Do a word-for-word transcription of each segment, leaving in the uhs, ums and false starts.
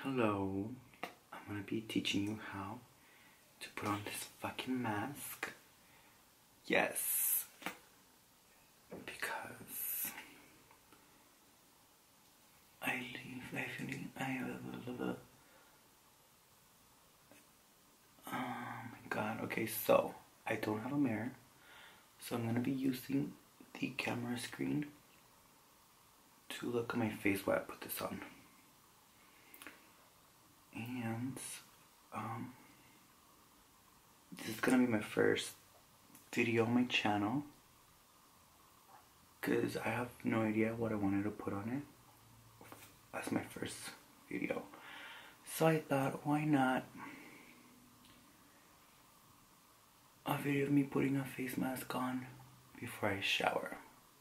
Hello, I'm gonna be teaching you how to put on this fucking mask. Yes, because I leave, I feel, I, blah, blah, blah. Oh my god, okay, so I don't have a mirror, so I'm gonna be using the camera screen to look at my face while I put this on. And um, this is gonna be my first video on my channel because I have no idea what I wanted to put on it as my first video. So I thought, why not a video of me putting a face mask on before I shower.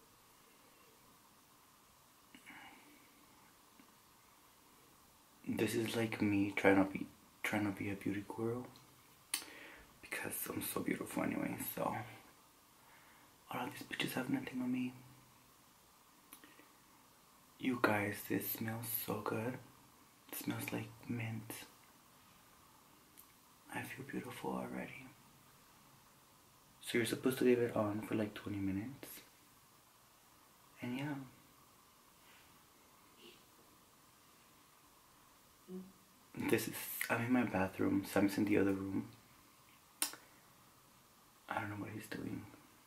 This is like me trying to be trying to be a beauty guru because I'm so beautiful anyway. So all of these bitches have nothing on me. You guys, this smells so good. It smells like mint. I feel beautiful already. So you're supposed to leave it on for like twenty minutes. And yeah. This is, I'm in my bathroom, Sam's in the other room. I don't know what he's doing.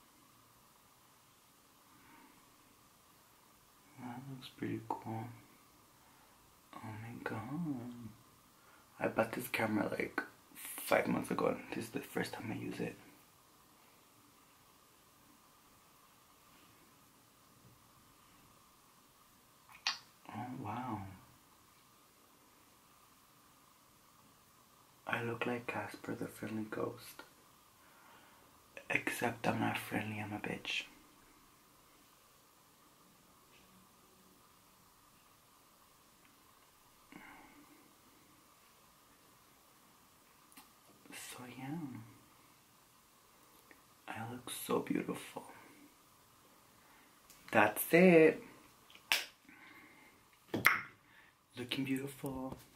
That looks pretty cool. Oh my god. I bought this camera like five months ago and this is the first time I use it. Oh wow. I look like Casper the Friendly Ghost. Except I'm not friendly, I'm a bitch. So yeah. I look so beautiful. That's it. Looking beautiful.